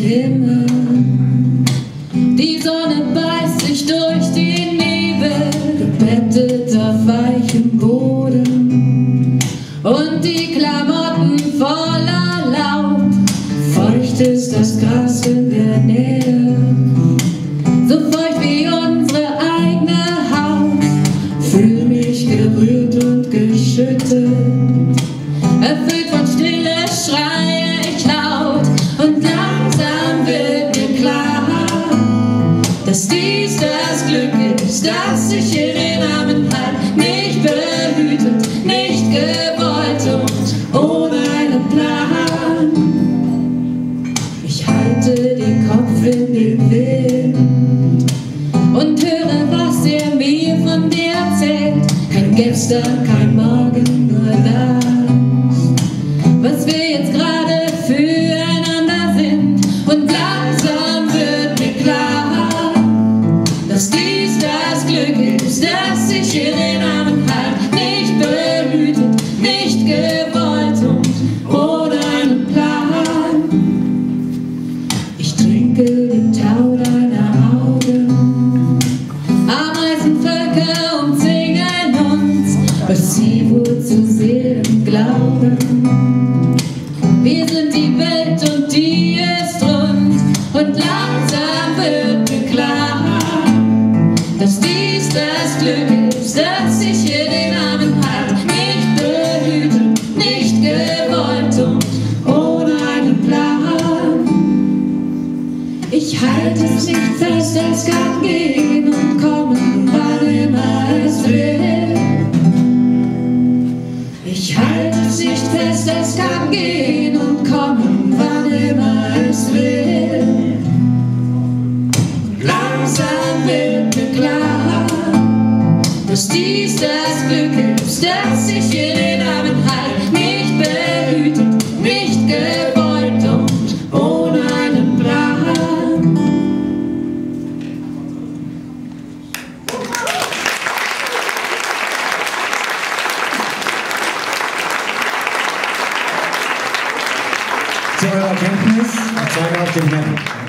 Himmel. Die Sonne beißt sich durch den Nebel, gebettet auf weichem Boden. Und die Klamotten voller Laub, feucht ist das Gras in der Nähe. So feucht wie unsere eigene Haut, fühl mich gerührt und geschüttelt. Erfüllt von Stille schreie ich laut und langsam wird mir klar, dass dies das Glück ist, das sich in den Armen hat, nicht behütet, nicht gewollt und ohne einen Plan. Ich halte den Kopf in den Wind und höre, was er mir von dir erzählt. Kein Gestern, kein Morgen, nur das, was wir jetzt gerade füreinander sind. Und langsam wird mir klar, dass dies das Glück ist, das sich in den Armen hat, nicht behütet, nicht gewollt und ohne einen Plan. Ich trinke den Tau deiner Augen, Ameisenvölker umzingeln uns, was sie wohl zu sehen glauben. Wir sind die Welt und die ist rund und langsam wird mir klar, dass dies das Glück ist, das sich in den Armen hat, nicht behütet, nicht gewollt und ohne einen Plan. Ich halte es nicht fest, es kann gehen und kommen, wann immer es will. Ich halte es nicht fest, es kann gehen und kommen, wann immer es will. Langsam wird mir klar, dass dies das Glück ist, das sich in den Armen hat, nicht behütet, nicht gewollt und ohne einen Plan. Zu eurer Kenntnis, ich zeige auf den Herrn.